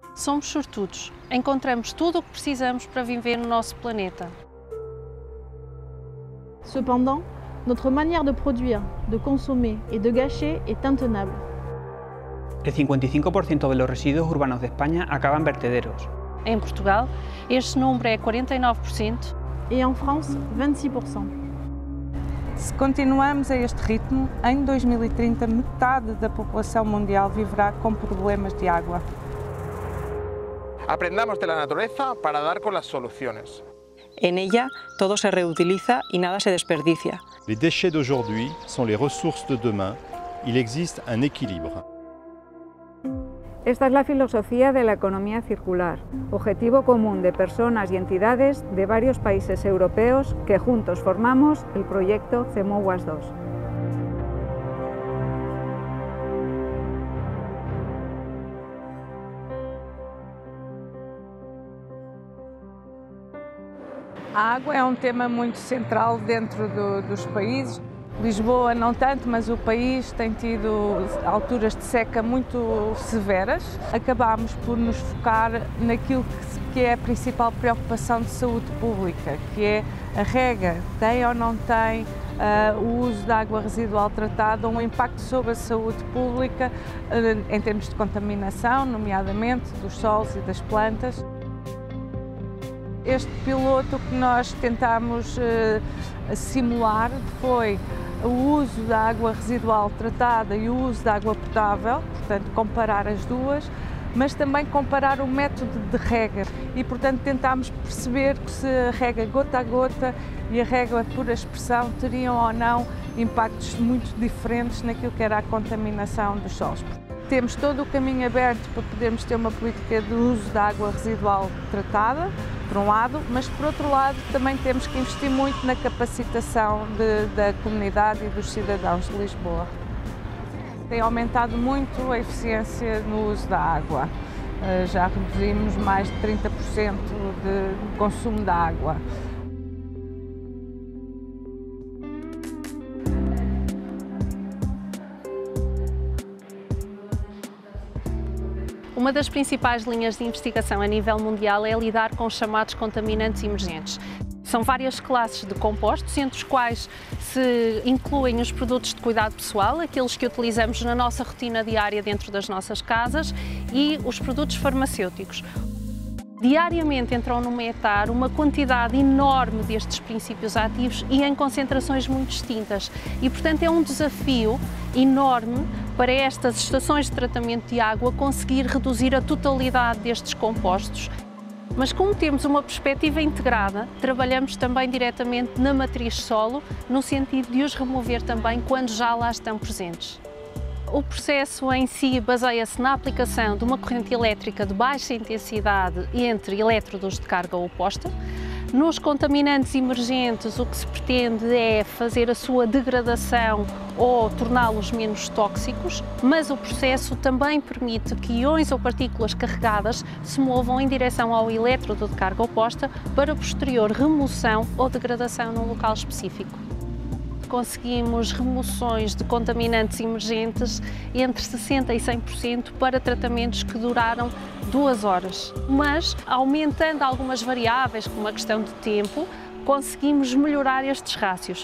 Somos sortudos, encontramos tudo o que precisamos para viver no nosso planeta. Cependant, notre manière de produire, de consommer et de gâcher est intenable. El 55% de los residuos urbanos de España acaba en vertederos. Em Portugal, este número é 49%. Et en France, 26%. Se continuamos a este ritmo, em 2030 metade da população mundial viverá com problemas de água. Aprendamos de la naturaleza para dar con las soluciones. En ella, todo se reutiliza y nada se desperdicia. Les déchets d'aujourd'hui sont les ressources de demain. Il existe un équilibre. Esta es la filosofía de la economía circular, objetivo común de personas y entidades de varios países europeos que juntos formamos el proyecto CEMOWAS 2. A água é tema muito central dentro dos países. Lisboa não tanto, mas o país tem tido alturas de seca muito severas. Acabámos por nos focar naquilo que é a principal preocupação de saúde pública, que é a rega tem ou não tem o uso de água residual tratada, um impacto sobre a saúde pública em termos de contaminação, nomeadamente dos solos e das plantas. Este piloto que nós tentámos simular foi o uso da água residual tratada e o uso da água potável, portanto comparar as duas, mas também comparar o método de rega e, portanto, tentámos perceber se a rega gota a gota e a rega por aspersão teriam ou não impactos muito diferentes naquilo que era a contaminação dos solos. Temos todo o caminho aberto para podermos ter uma política de uso da água residual tratada, por um lado, mas por outro lado também temos que investir muito na capacitação da comunidade e dos cidadãos de Lisboa. Tem aumentado muito a eficiência no uso da água. Já reduzimos mais de 30% de consumo da água. Uma das principais linhas de investigação a nível mundial é lidar com os chamados contaminantes emergentes. São várias classes de compostos, entre os quais se incluem os produtos de cuidado pessoal, aqueles que utilizamos na nossa rotina diária dentro das nossas casas, e os produtos farmacêuticos. Diariamente entram no metar uma quantidade enorme destes princípios ativos e em concentrações muito distintas. E, portanto, é um desafio enorme para estas estações de tratamento de água conseguir reduzir a totalidade destes compostos. Mas como temos uma perspectiva integrada, trabalhamos também diretamente na matriz solo, no sentido de os remover também quando já lá estão presentes. O processo em si baseia-se na aplicação de uma corrente elétrica de baixa intensidade entre elétrodos de carga oposta. Nos contaminantes emergentes, o que se pretende é fazer a sua degradação ou torná-los menos tóxicos, mas o processo também permite que íons ou partículas carregadas se movam em direção ao elétrodo de carga oposta para posterior remoção ou degradação num local específico. Conseguimos remoções de contaminantes emergentes entre 60% e 100% para tratamentos que duraram 2 horas. Mas, aumentando algumas variáveis, como a questão de tempo, conseguimos melhorar estes rácios.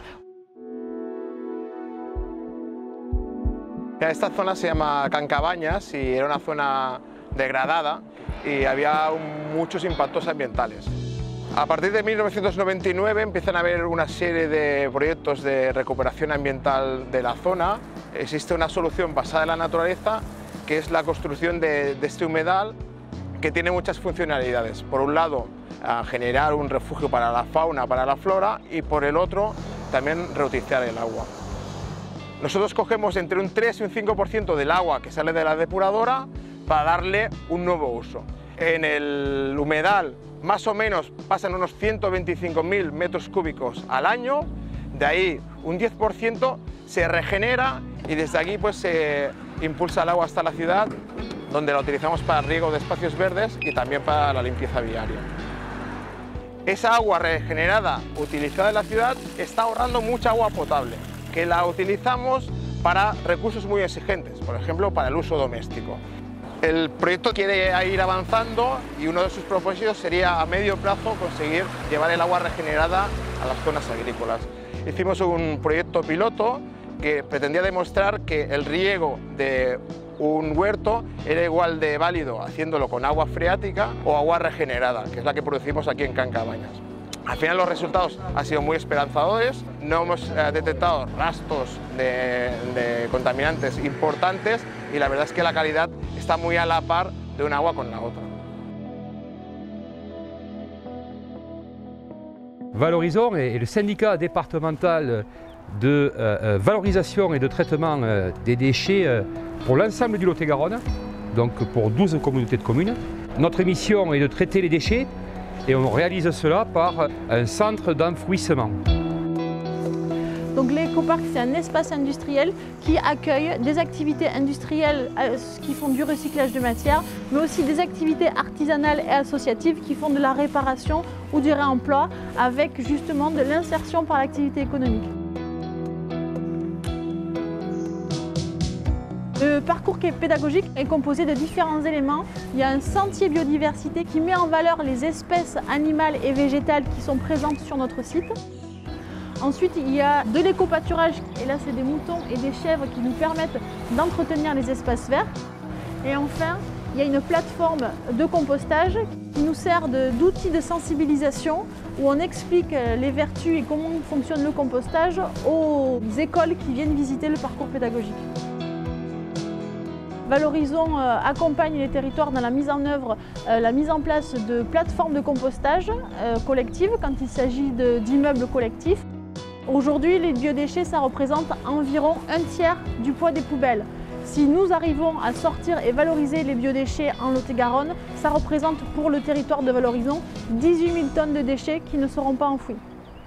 Esta zona se llama Cancabañas y era una zona degradada y había muchos impactos ambientales. A partir de 1999 empiezan a haber una serie de proyectos de recuperación ambiental de la zona. Existe una solución basada en la naturaleza, que es la construcción de este humedal, que tiene muchas funcionalidades. Por un lado, generar un refugio para la fauna, para la flora, y por el otro, también reutilizar el agua. Nosotros cogemos entre un 3 y un 5% del agua que sale de la depuradora para darle un nuevo uso. En el humedal, más o menos pasan unos 125.000 metros cúbicos al año, de ahí un 10% se regenera y desde aquí pues se impulsa el agua hasta la ciudad, donde la utilizamos para riego de espacios verdes y también para la limpieza viaria. Esa agua regenerada utilizada en la ciudad está ahorrando mucha agua potable, que la utilizamos para recursos muy exigentes, por ejemplo para el uso doméstico. El proyecto quiere ir avanzando y uno de sus propósitos sería a medio plazo conseguir llevar el agua regenerada a las zonas agrícolas. Hicimos un proyecto piloto que pretendía demostrar que el riego de un huerto era igual de válido haciéndolo con agua freática o agua regenerada, que es la que producimos aquí en Can Cabañas. Al final los resultados han sido muy esperanzadores, no hemos detectado rastros de contaminantes importantes y la verdad es que la calidad está muy a la par de un agua con la otra. Valorisons est le syndicat départemental de valorisation et de traitement des déchets pour l'ensemble du Lot-et-Garonne, donc pour 12 communautés de communes. Notre mission est de traiter les déchets et on réalise cela par un centre d'enfouissement. Donc l'écoparc, c'est un espace industriel qui accueille des activités industrielles qui font du recyclage de matière, mais aussi des activités artisanales et associatives qui font de la réparation ou du réemploi avec justement de l'insertion par l'activité économique. Le parcours pédagogique est composé de différents éléments. Il y a un sentier biodiversité qui met en valeur les espèces animales et végétales qui sont présentes sur notre site. Ensuite, il y a de l'éco-pâturage, et là c'est des moutons et des chèvres qui nous permettent d'entretenir les espaces verts. Et enfin, il y a une plateforme de compostage qui nous sert d'outil de sensibilisation où on explique les vertus et comment fonctionne le compostage aux écoles qui viennent visiter le parcours pédagogique. Valorisons accompagne les territoires dans la mise en œuvre, la mise en place de plateformes de compostage collectives quand il s'agit d'immeubles collectifs. Aujourd'hui, les biodéchets, ça représente environ un tiers du poids des poubelles. Si nous arrivons à sortir et valoriser les biodéchets en Lot-et-Garonne, ça représente pour le territoire de Valorisons 18 000 tonnes de déchets qui ne seront pas enfouis.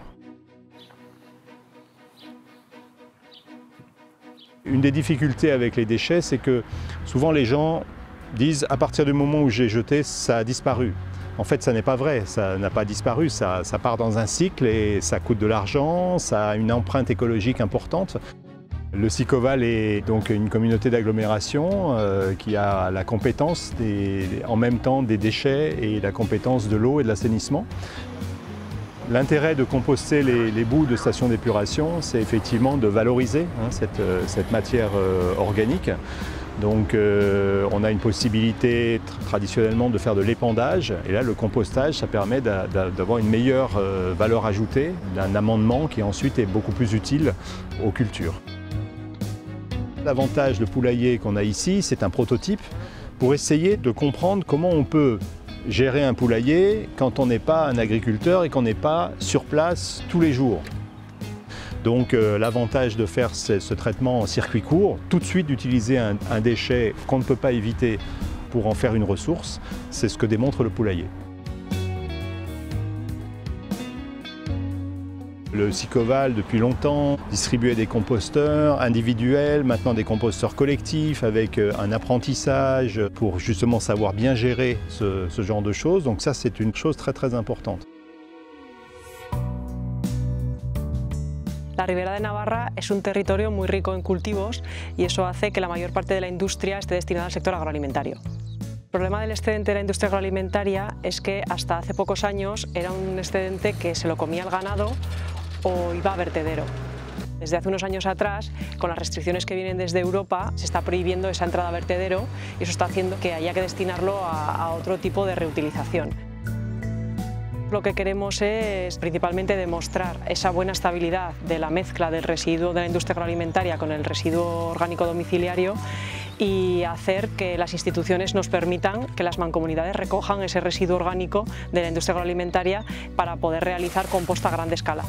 Une des difficultés avec les déchets, c'est que souvent les gens disent à partir du moment où j'ai jeté, ça a disparu. En fait, ça n'est pas vrai, ça n'a pas disparu, ça part dans un cycle et ça coûte de l'argent, ça a une empreinte écologique importante. Le Sicoval est donc une communauté d'agglomération qui a la compétence en même temps des déchets et la compétence de l'eau et de l'assainissement. L'intérêt de composter les boues de stations d'épuration, c'est effectivement de valoriser cette matière organique. Donc on a une possibilité traditionnellement de faire de l'épandage et là le compostage ça permet d'avoir une meilleure valeur ajoutée, d'un amendement qui ensuite est beaucoup plus utile aux cultures. L'avantage de poulailler qu'on a ici, c'est un prototype pour essayer de comprendre comment on peut gérer un poulailler quand on n'est pas un agriculteur et qu'on n'est pas sur place tous les jours. Donc l'avantage de faire ce traitement en circuit court, tout de suite d'utiliser un déchet qu'on ne peut pas éviter pour en faire une ressource, c'est ce que démontre le poulailler. Le Sicoval, depuis longtemps, distribuait des composteurs individuels, maintenant des composteurs collectifs avec un apprentissage pour justement savoir bien gérer ce genre de choses. Donc ça, c'est une chose très très importante. La Ribera de Navarra es un territorio muy rico en cultivos y eso hace que la mayor parte de la industria esté destinada al sector agroalimentario. El problema del excedente de la industria agroalimentaria es que hasta hace pocos años era un excedente que se lo comía el ganado o iba a vertedero. Desde hace unos años atrás, con las restricciones que vienen desde Europa, se está prohibiendo esa entrada a vertedero y eso está haciendo que haya que destinarlo a otro tipo de reutilización. Lo que queremos es principalmente demostrar esa buena estabilidad de la mezcla del residuo de la industria agroalimentaria con el residuo orgánico domiciliario y hacer que las instituciones nos permitan que las mancomunidades recojan ese residuo orgánico de la industria agroalimentaria para poder realizar composta a gran escala.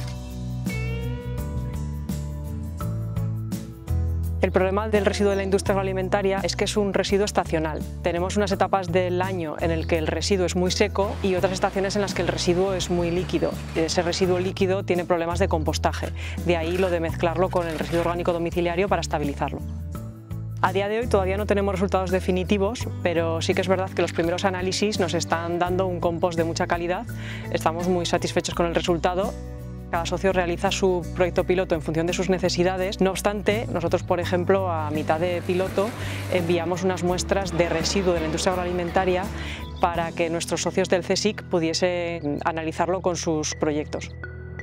El problema del residuo de la industria agroalimentaria es que es un residuo estacional. Tenemos unas etapas del año en el que el residuo es muy seco y otras estaciones en las que el residuo es muy líquido. Ese residuo líquido tiene problemas de compostaje, de ahí lo de mezclarlo con el residuo orgánico domiciliario para estabilizarlo. A día de hoy todavía no tenemos resultados definitivos, pero sí que es verdad que los primeros análisis nos están dando un compost de mucha calidad. Estamos muy satisfechos con el resultado. Cada socio realiza su proyecto piloto en función de sus necesidades. No obstante, nosotros, por ejemplo, a mitad de piloto enviamos unas muestras de residuo de la industria agroalimentaria para que nuestros socios del CSIC pudiesen analizarlo con sus proyectos.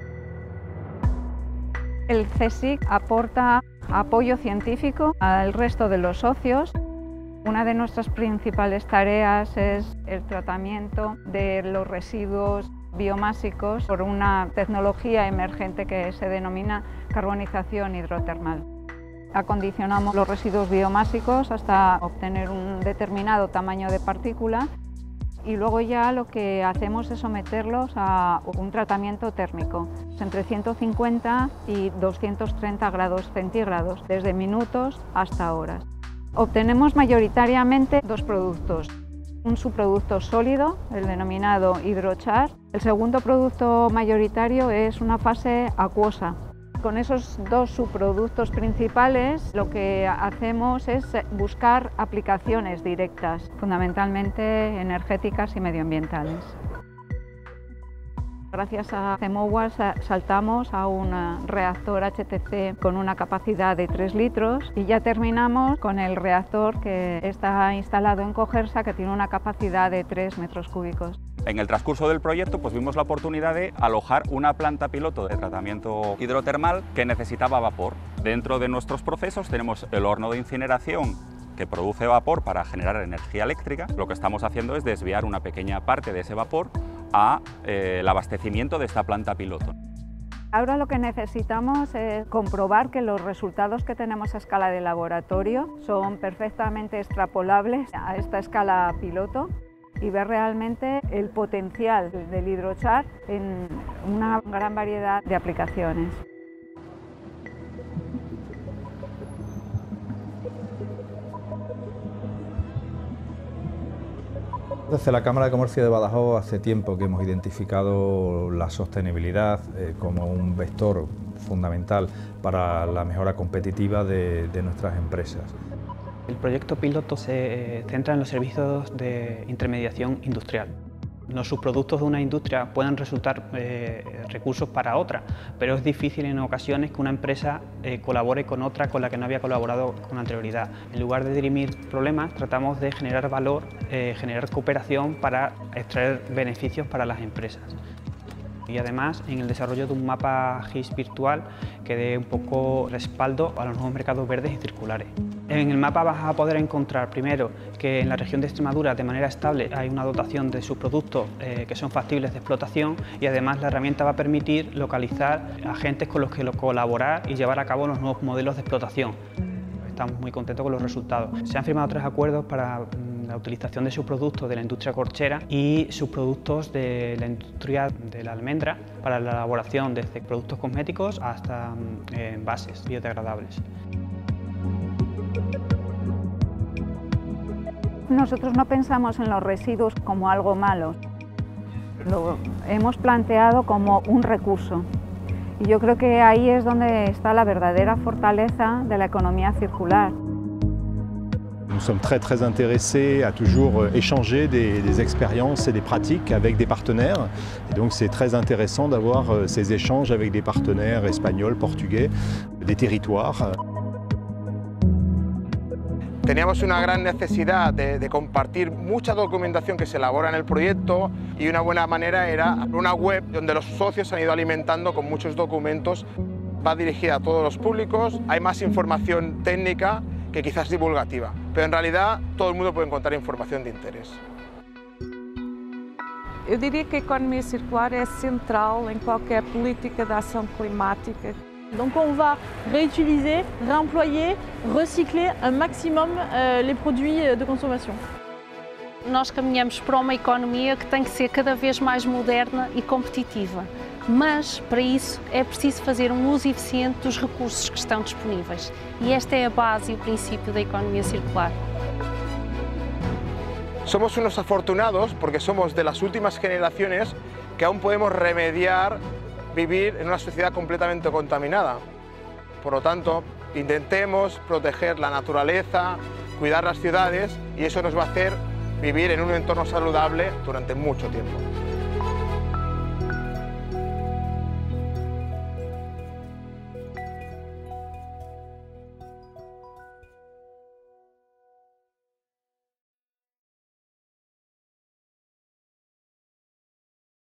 El CSIC aporta apoyo científico al resto de los socios. Una de nuestras principales tareas es el tratamiento de los residuos biomásicos por una tecnología emergente que se denomina carbonización hidrotermal. Acondicionamos los residuos biomásicos hasta obtener un determinado tamaño de partícula y luego ya lo que hacemos es someterlos a un tratamiento térmico entre 150 y 230 grados centígrados, desde minutos hasta horas. Obtenemos mayoritariamente dos productos. Un subproducto sólido, el denominado hidrochar. El segundo producto mayoritario es una fase acuosa. Con esos dos subproductos principales lo que hacemos es buscar aplicaciones directas, fundamentalmente energéticas y medioambientales. Gracias a CEMOWA saltamos a un reactor HTC con una capacidad de 3 litros y ya terminamos con el reactor que está instalado en Cogersa, que tiene una capacidad de 3 metros cúbicos. En el transcurso del proyecto vimos la oportunidad de alojar una planta piloto de tratamiento hidrotermal que necesitaba vapor. Dentro de nuestros procesos tenemos el horno de incineración que produce vapor para generar energía eléctrica. Lo que estamos haciendo es desviar una pequeña parte de ese vapor al abastecimiento de esta planta piloto. Ahora lo que necesitamos es comprobar que los resultados que tenemos a escala de laboratorio son perfectamente extrapolables a esta escala piloto y ver realmente el potencial del hidrochar en una gran variedad de aplicaciones. Desde la Cámara de Comercio de Badajoz hace tiempo que hemos identificado la sostenibilidad como un vector fundamental para la mejora competitiva de nuestras empresas. El proyecto piloto se centra en los servicios de intermediación industrial. Los subproductos de una industria pueden resultar recursos para otra, pero es difícil en ocasiones que una empresa colabore con otra con la que no había colaborado con anterioridad. En lugar de dirimir problemas, tratamos de generar valor, generar cooperación para extraer beneficios para las empresas. Y además en el desarrollo de un mapa GIS virtual que dé un poco respaldo a los nuevos mercados verdes y circulares. En el mapa vas a poder encontrar primero que en la región de Extremadura de manera estable hay una dotación de subproductos que son factibles de explotación y además la herramienta va a permitir localizar agentes con los que colaborar y llevar a cabo los nuevos modelos de explotación. Estamos muy contentos con los resultados. Se han firmado 3 acuerdos para la utilización de subproductos de la industria corchera y subproductos de la industria de la almendra para la elaboración desde productos cosméticos hasta envases biodegradables. Nosotros no pensamos en los residuos como algo malo, lo hemos planteado como un recurso. Y yo creo que ahí es donde está la verdadera fortaleza de la economía circular. Nous sommes très intéressés à toujours échanger des expériences et des pratiques avec des partenaires. Et donc c'est très intéressant d'avoir ces échanges avec des partenaires espagnols, portugais, des territoires. Teníamos una gran necesidad de compartir mucha documentación que se elabora en el proyecto y una buena manera era una web donde los socios se han ido alimentando con muchos documentos. Va dirigida a todos los públicos, hay más información técnica que quizás divulgativa, pero en realidad todo el mundo puede encontrar información de interés. Eu diria que a economia circular é central em qualquer política de ação climática. Donc on va réutiliser, réemployer, recycler un maximum les produits de consommation. Nós caminhamos para uma economia que tem que ser cada vez mais moderna e competitiva, mas para isso é preciso fazer um uso eficiente dos recursos que estão disponíveis. E esta é a base e o princípio da economia circular. Somos unos afortunados porque somos de las últimas generaciones que aún podemos remediar vivir en una sociedad completamente contaminada. Por lo tanto, intentemos proteger la naturaleza, cuidar las ciudades y eso nos va a hacer vivir en un entorno saludable durante mucho tiempo.